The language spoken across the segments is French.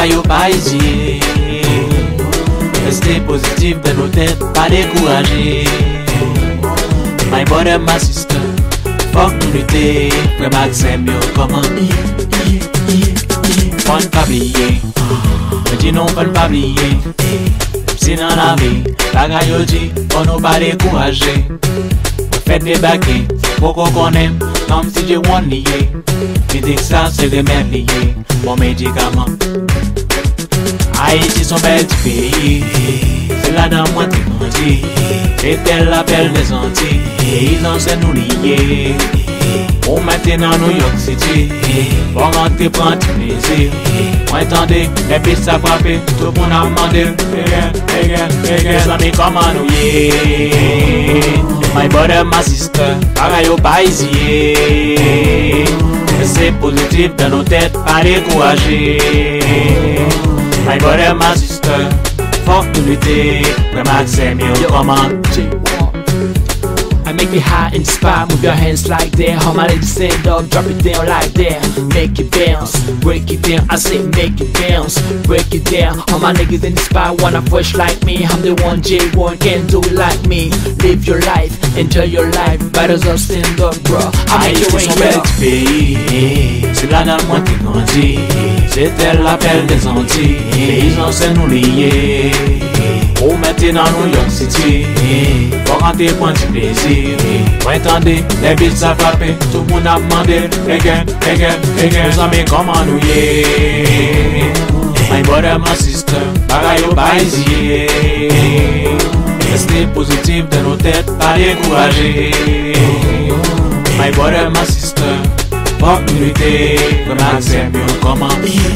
Bagaille au paisier. Restez positif dans nos têtes, pas décourager. My brother, my sister, fuck nous lutter. Frère Maxime, yo, comment? Fon pas oublier, me dis non, fon pas oublier. Si dans la vie, bagaille au dit, on nous pas décourager. Faites des baquets, pour qu'on connaisse, comme si j'ai one lié. Je dis que ça, c'est le même lié, mon médicament. Haïti, son bel pays, c'est là dans moi qui grandit. C'est elle l'appel des Antilles, et ils en sont nous liés. On maintenant dans New York City, pour rentrer prendre du plaisir. Moi attendez, les pistes à frapper, tout le monde a demandé. Les amis comment nous y est. My brother, my sister, bagaille au paisier. Restez positif dans nos têtes, pas décourager. My brother, my sister, fuck nous lutter. Frère Maxime, yo, comment? I make it hot in the spot, move your hands like that. How my lady stand up, drop it down like that. Make it bounce, break it down. I say make it bounce, break it down. All my niggas in the spot wanna fresh like me. I'm the one J1 can't do it like me. Live your life, enjoy your life. Battles up, stand up, bro. I make it rain, bel pays. C'est là dans le monde qui grandit. C'est elle l'appel des Antilles. Ils en sont nous liés. Ou maintenant New York City, pour rentrer prendre du plaisir. Moi attendez, les billes ça frappé, tout le monde a demandé. Again, nos amis comment nous y est. My brother, my sister, bagaille au paisier. Restez positif dans nos têtes, pas décourager. My brother, my sister, fuck nous lutter. Frère Maxime, yo, comment?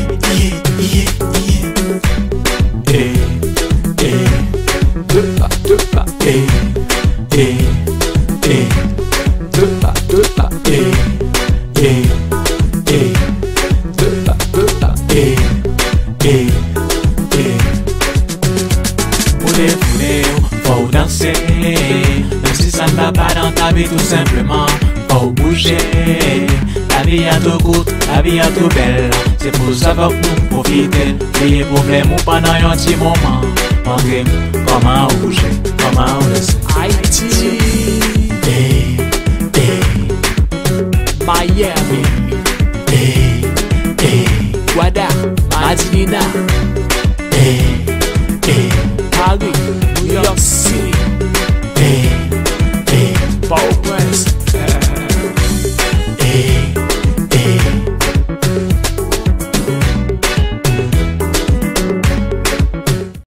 Faut danser, même si ça ne va pas dans ta vie tout simplement. Faut bouger, la vie est trop courte, la vie est trop belle. C'est pour ça que nous profiter. Les problèmes ou pendant un petit moment. André, comment bouger, comment laisser. Haiti, Miami, Guada, Madinina.